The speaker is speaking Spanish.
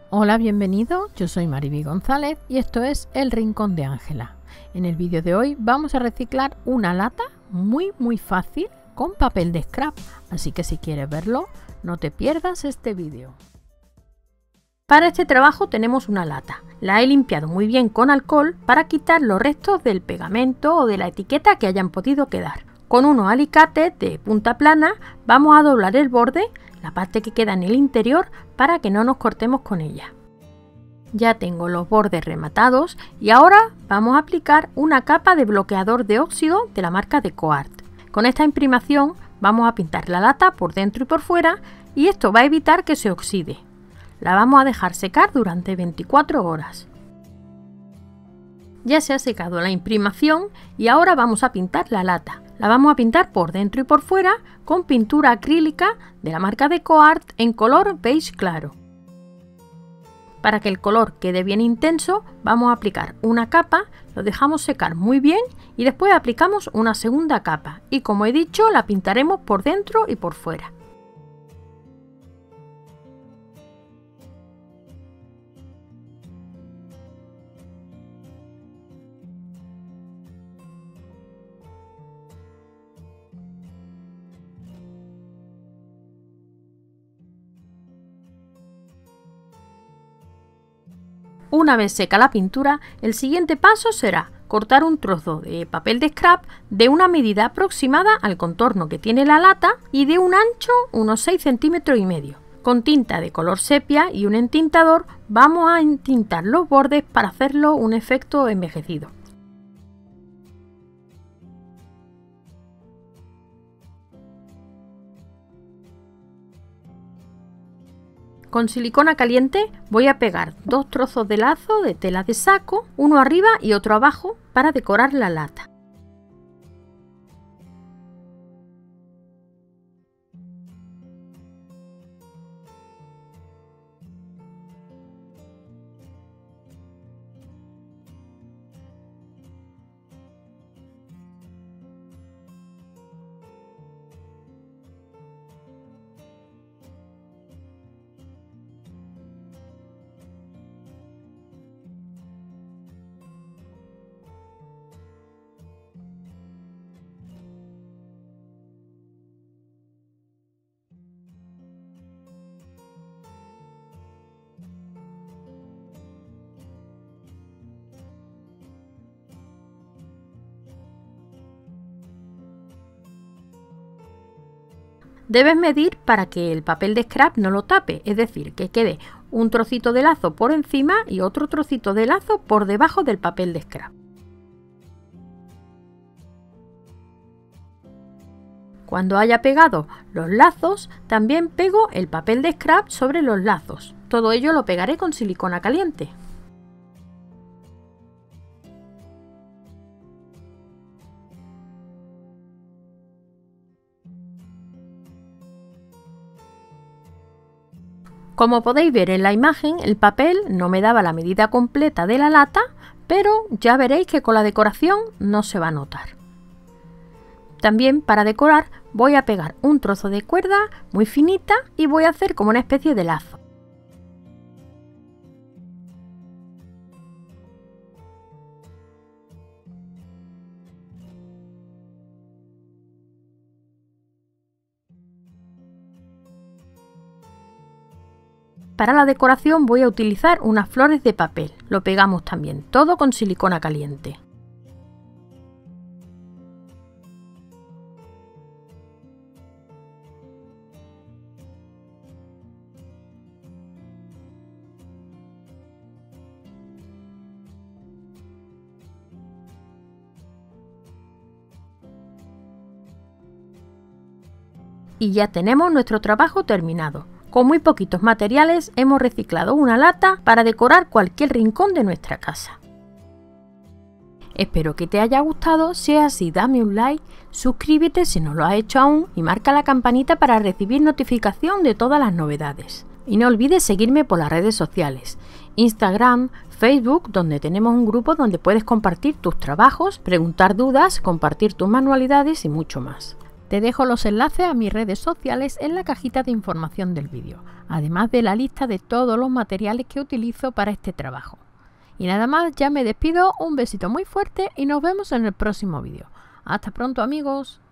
Hola, bienvenido, yo soy Mariby González y esto es El Rincón de Ángela. En el vídeo de hoy vamos a reciclar una lata muy fácil con papel de scrap, así que si quieres verlo, no te pierdas este vídeo. Para este trabajo tenemos una lata. La he limpiado muy bien con alcohol para quitar los restos del pegamento o de la etiqueta que hayan podido quedar. Con unos alicates de punta plana vamos a doblar el borde, la parte que queda en el interior, para que no nos cortemos con ella. Ya tengo los bordes rematados y ahora vamos a aplicar una capa de bloqueador de óxido de la marca DecoArt. Con esta imprimación vamos a pintar la lata por dentro y por fuera y esto va a evitar que se oxide. La vamos a dejar secar durante 24 horas. Ya se ha secado la imprimación y ahora vamos a pintar la lata. La vamos a pintar por dentro y por fuera con pintura acrílica de la marca DecoArt en color beige claro. Para que el color quede bien intenso, vamos a aplicar una capa, lo dejamos secar muy bien y después aplicamos una segunda capa. Y como he dicho, la pintaremos por dentro y por fuera. Una vez seca la pintura, el siguiente paso será cortar un trozo de papel de scrap de una medida aproximada al contorno que tiene la lata y de un ancho unos 6,5 centímetros. Con tinta de color sepia y un entintador vamos a entintar los bordes para hacerlo un efecto envejecido. Con silicona caliente voy a pegar 2 trozos de lazo de tela de saco, uno arriba y otro abajo, para decorar la lata. Debes medir para que el papel de scrap no lo tape, es decir, que quede un trocito de lazo por encima y otro trocito de lazo por debajo del papel de scrap. Cuando haya pegado los lazos, también pego el papel de scrap sobre los lazos. Todo ello lo pegaré con silicona caliente. Como podéis ver en la imagen, el papel no me daba la medida completa de la lata, pero ya veréis que con la decoración no se va a notar. También para decorar voy a pegar un trozo de cuerda muy finita y voy a hacer como una especie de lazo. Para la decoración voy a utilizar unas flores de papel. Lo pegamos también todo con silicona caliente. Y ya tenemos nuestro trabajo terminado. Con muy poquitos materiales hemos reciclado una lata para decorar cualquier rincón de nuestra casa. Espero que te haya gustado, si es así dame un like, suscríbete si no lo has hecho aún y marca la campanita para recibir notificación de todas las novedades. Y no olvides seguirme por las redes sociales, Instagram, Facebook, donde tenemos un grupo donde puedes compartir tus trabajos, preguntar dudas, compartir tus manualidades y mucho más. Te dejo los enlaces a mis redes sociales en la cajita de información del vídeo, además de la lista de todos los materiales que utilizo para este trabajo. Y nada más, ya me despido, un besito muy fuerte y nos vemos en el próximo vídeo. Hasta pronto, amigos.